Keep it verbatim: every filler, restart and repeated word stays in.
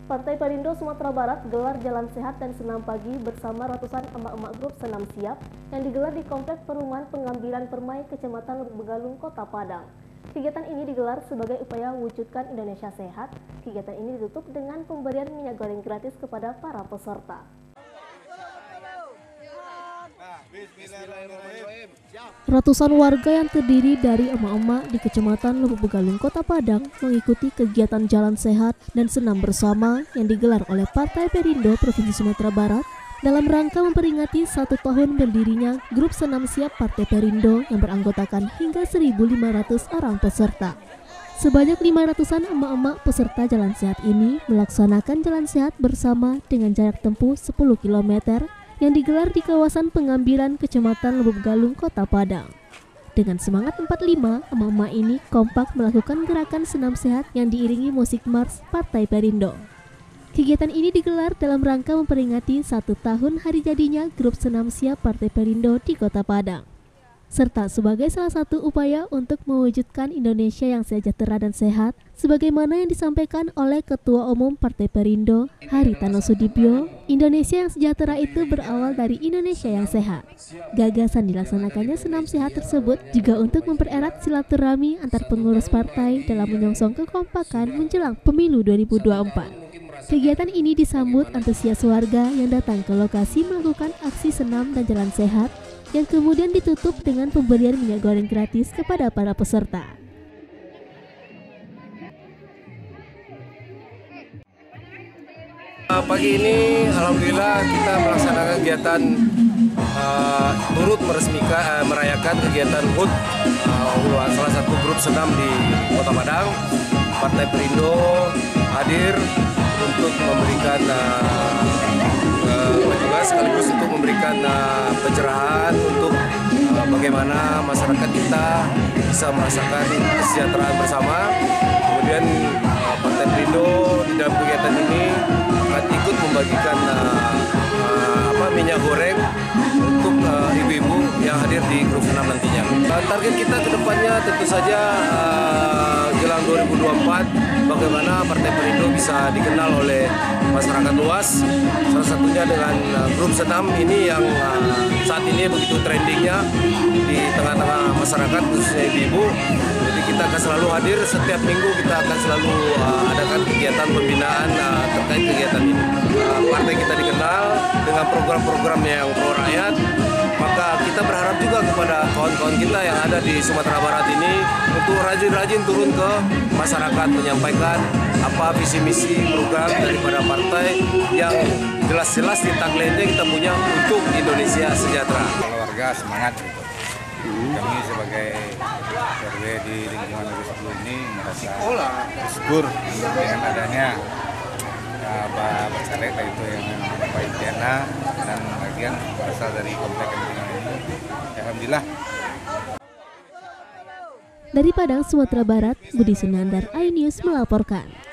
Partai Perindo Sumatera Barat gelar jalan sehat dan senam pagi bersama ratusan emak-emak grup Senam Siap yang digelar di Komplek Perumahan Pengambilan Permai, Kecamatan Lubuk Begalung, Kota Padang. Kegiatan ini digelar sebagai upaya wujudkan Indonesia sehat. Kegiatan ini ditutup dengan pemberian minyak goreng gratis kepada para peserta. Ratusan warga yang terdiri dari emak-emak di Kecamatan Lubuk Begalung, Kota Padang mengikuti kegiatan jalan sehat dan senam bersama yang digelar oleh Partai Perindo Provinsi Sumatera Barat dalam rangka memperingati satu tahun berdirinya grup Senam Siap Partai Perindo yang beranggotakan hingga seribu lima ratus orang peserta. Sebanyak lima ratusan emak-emak peserta jalan sehat ini melaksanakan jalan sehat bersama dengan jarak tempuh sepuluh kilometer yang digelar di kawasan Pengambilan Kecamatan Lubuk Begalung, Kota Padang. Dengan semangat empat puluh lima, emak-emak ini kompak melakukan gerakan senam sehat yang diiringi musik mars Partai Perindo. Kegiatan ini digelar dalam rangka memperingati satu tahun hari jadinya grup Senam Siap Partai Perindo di Kota Padang, serta sebagai salah satu upaya untuk mewujudkan Indonesia yang sejahtera dan sehat, sebagaimana yang disampaikan oleh Ketua Umum Partai Perindo, Haritano Sudibyo. Indonesia yang sejahtera itu berawal dari Indonesia yang sehat. Gagasan dilaksanakannya senam sehat tersebut juga untuk mempererat silaturahmi antar pengurus partai dalam menyongsong kekompakan menjelang pemilu dua ribu dua puluh empat. Kegiatan ini disambut antusias warga yang datang ke lokasi melakukan aksi senam dan jalan sehat, yang kemudian ditutup dengan pemberian minyak goreng gratis kepada para peserta. Pagi ini alhamdulillah kita melaksanakan kegiatan uh, turut meresmikan uh, merayakan kegiatan H U T uh, salah satu grup senam di Kota Padang. Partai Perindo hadir untuk memberikan uh, uh, juga sekaligus untuk memberikan uh, pencerahan untuk uh, bagaimana masyarakat kita bisa merasakan kesejahteraan bersama. Kemudian uh, Partai Perindo di dalam kegiatan ini akan ikut membagikan uh, uh, apa, minyak goreng untuk uh, ibu-ibu yang hadir di grup senam nantinya. Uh, target kita ke depannya tentu saja uh, jelang dua ribu dua puluh empat bagaimana Partai Perindo bisa dikenal oleh masyarakat luas, salah satunya dengan uh, grup senam ini yang uh, saat ini begitu trendingnya di tengah-tengah masyarakat khususnya ibu-ibu. Jadi kita akan selalu hadir setiap minggu, kita akan selalu uh, adakan kegiatan pembinaan uh, terkait kegiatan ini. Uh, partai kita dikenal dengan program-programnya yang pro rakyat, maka kita berharap juga kepada kawan-kawan kita yang ada di Sumatera Barat ini untuk rajin-rajin turun ke masyarakat menyampaikan apa visi misi program daripada partai yang jelas-jelas di tagline-nya kita punya untuk Indonesia sejahtera. Kalau warga semangat gitu. Kami sebagai R W di lingkungan R W sepuluh ini merasa syukur dengan adanya ya, Bacalek itu yang Pak Indiana dan bagian berasal dari komplek lingkungan ini. Alhamdulillah. Dari Padang, Sumatera Barat, Budi Sunandar, iNews melaporkan.